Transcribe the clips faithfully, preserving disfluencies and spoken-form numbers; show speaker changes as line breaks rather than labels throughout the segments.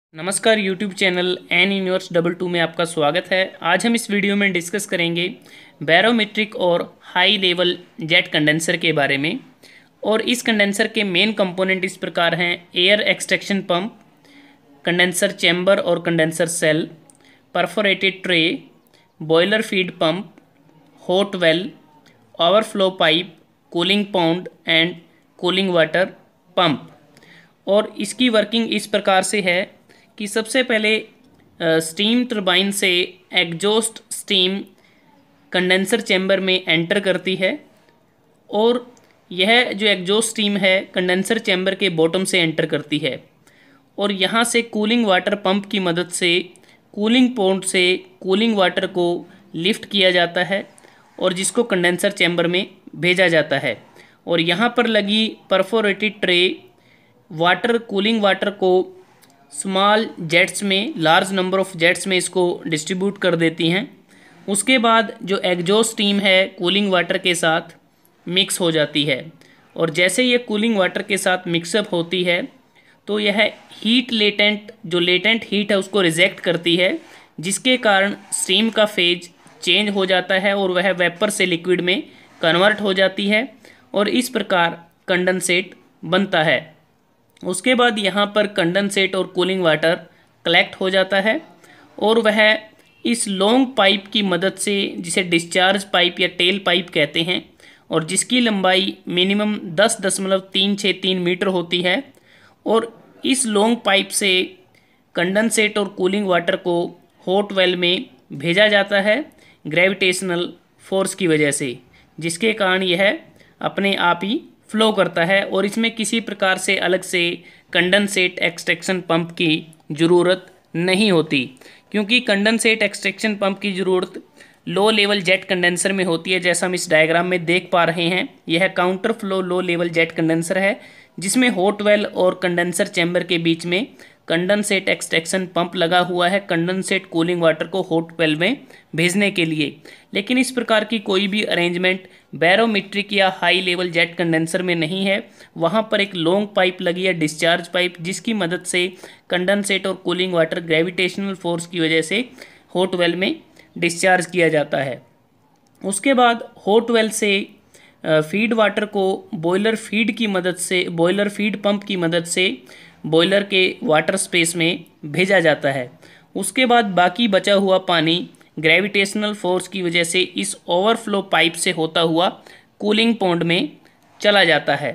नमस्कार YouTube channel N universe double two में आपका स्वागत है। आज हम इस वीडियो में डिस्कस करेंगे बैरोमेट्रिक और हाई लेवल जेट कंडेंसर के बारे में। और इस कंडेंसर के मेन कंपोनेंट इस प्रकार हैं: air extraction pump, condenser chamber और condenser cell, perforated tray, boiler feed pump, hot well, overflow pipe, cooling pound and cooling water pump. और इसकी वर्किंग इस प्रकार से है कि सबसे पहले स्टीम टरबाइन से एग्जॉस्ट स्टीम कंडेंसर चैम्बर में एंटर करती है और यह जो एग्जॉस्ट स्टीम है कंडेंसर चैम्बर के बॉटम से एंटर करती है और यहाँ से कूलिंग वाटर पंप की मदद से कूलिंग पॉइंट से कूलिंग वाटर को लिफ्ट किया जाता है और जिसको कंडेंसर चैम्बर में भेजा जाता है। और यहाँ पर लगी perforated tray water cooling water को स्मॉल जेट्स में, लार्ज नंबर ऑफ जेट्स में इसको डिस्ट्रीब्यूट कर देती हैं। उसके बाद जो एग्जॉस्ट स्टीम है कूलिंग वाटर के साथ मिक्स हो जाती है और जैसे ये कूलिंग वाटर के साथ मिक्सअप होती है तो यह हीट लेटेंट जो लेटेंट हीट है उसको रिजेक्ट करती है, जिसके कारण स्टीम का फेज चेंज हो जाता है और वह वेपर से लिक्विड में कन्वर्ट हो जाती है और इस प्रकार कंडेंसेट बनता है। उसके बाद यहाँ पर कंडेंसेट और कूलिंग वाटर कलेक्ट हो जाता है और वह इस लॉन्ग पाइप की मदद से, जिसे डिस्चार्ज पाइप या टेल पाइप कहते हैं और जिसकी लंबाई मिनिमम दस दशमलव तीन छः तीन मीटर होती है, और इस लॉन्ग पाइप से कंडेंसेट और कूलिंग वाटर को हॉट वेल में भेजा जाता है ग्रेविटेशनल फोर्स की वजह से, जिसके कारण यह अपने आप ही फ्लो करता है और इसमें किसी प्रकार से अलग से कंडेंसेट एक्सट्रैक्शन पंप की ज़रूरत नहीं होती, क्योंकि कंडेंसेट एक्सट्रैक्शन पंप की ज़रूरत लो लेवल जेट कंडेंसर में होती है। जैसा हम इस डायग्राम में देख पा रहे हैं, यह counter flow low level jet condenser है जिसमें हॉट वेल और कंडेंसर चैम्बर के बीच में कंडेंसेट एक्सट्रैक्शन पंप लगा हुआ है कंडेंसेट कूलिंग वाटर को हॉट वेल में भेजने के लिए। लेकिन इस प्रकार की कोई भी अरेंजमेंट बैरोमेट्रिक या हाई लेवल जेट कंडेंसर में नहीं है। वहाँ पर एक लॉन्ग पाइप लगी है, डिस्चार्ज पाइप, जिसकी मदद से कंडेंसेट और कूलिंग वाटर ग्रेविटेशनल फोर्स की वजह से हॉट वेल में डिस्चार्ज किया जाता है। उसके बाद हॉट वेल से फीड वाटर को बॉयलर फीड की मदद से बॉयलर फीड पंप की मदद से बॉयलर के वाटर स्पेस में भेजा जाता है। उसके बाद बाकी बचा हुआ पानी ग्रेविटेशनल फोर्स की वजह से इस ओवरफ्लो पाइप से होता हुआ कूलिंग पॉन्ड में चला जाता है।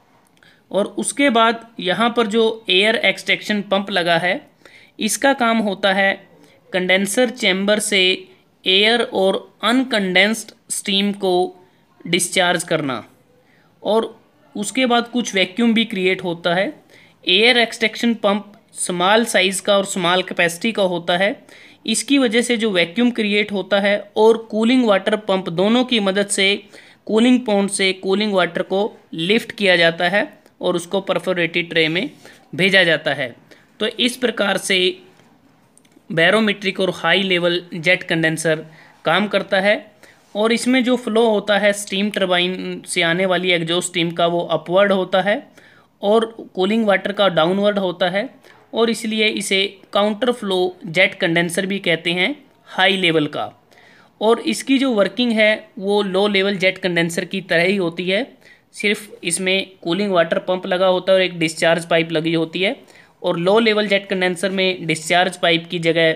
और उसके बाद यहाँ पर जो एयर एक्सट्रैक्शन पंप लगा है, इसका काम होता है कंडेंसर चैम्बर से एयर और अनकंडेंस्ड स्टीम को डिस्चार्ज करना, और उसके बाद कुछ वैक्यूम भी क्रिएट होता है। Air extraction pump small size का और स्मॉल कैपेसिटी का होता है, इसकी वजह से जो वैक्यूम क्रिएट होता है और कूलिंग वाटर पंप दोनों की मदद से कूलिंग पॉइंट से कूलिंग वाटर को लिफ्ट किया जाता है और उसको परफोरेटेड ट्रे में भेजा जाता है। तो इस प्रकार से बैरोमेट्रिक और हाई लेवल जेट कंडेंसर काम करता है। और इसमें जो फ्लो होता है स्टीम टरबाइन से आने वाली एग्जॉस्ट स्टीम का, वो अपवर्ड होता है और कूलिंग वाटर का डाउनवर्ड होता है, और इसलिए इसे काउंटर फ्लो जेट कंडेंसर भी कहते हैं हाई लेवल का। और इसकी जो वर्किंग है वो लो लेवल जेट कंडेंसर की तरह ही होती है, सिर्फ इसमें कूलिंग वाटर पंप लगा होता है और एक डिस्चार्ज पाइप लगी होती है। और लो लेवल जेट कंडेंसर में डिस्चार्ज पाइप की जगह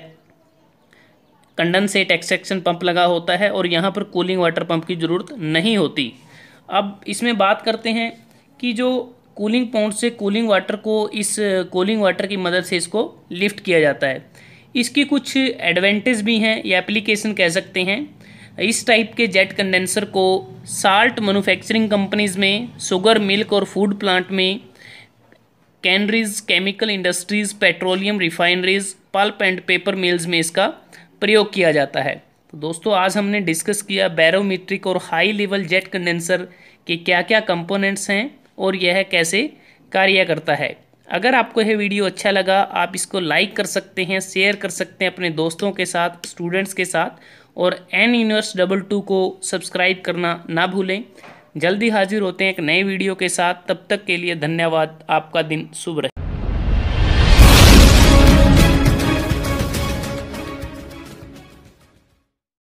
कंडेंसेट एक्सट्रैक्शन पंप लगा होता है और यहाँ पर कूलिंग वाटर पंप की ज़रूरत नहीं होती। अब इसमें बात करते हैं कि जो कूलिंग पॉइंट से कूलिंग वाटर को इस कूलिंग वाटर की मदद से इसको लिफ्ट किया जाता है, इसकी कुछ एडवांटेज भी हैं या एप्लीकेशन कह सकते हैं। इस टाइप के जेट कंडेंसर को साल्ट मैन्युफैक्चरिंग कंपनीज़ में, शुगर मिल्क और फूड प्लांट में, canneries, chemical industries, petroleum refineries, pulp and paper mills में इसका प्रयोग किया जाता है। तो दोस्तों, आज हमने डिस्कस किया बैरोमेट्रिक और हाई लेवल जेट कंडेंसर के क्या क्या कंपोनेंट्स हैं और यह कैसे कार्य करता है। अगर आपको यह वीडियो अच्छा लगा, आप इसको लाइक कर सकते हैं, शेयर कर सकते हैं अपने दोस्तों के साथ, स्टूडेंट्स के साथ, और एन यूनिवर्स डबल टू को सब्सक्राइब करना ना भूलें। जल्दी हाजिर होते हैं एक नए वीडियो के साथ, तब तक के लिए धन्यवाद। आपका दिन शुभ रहे।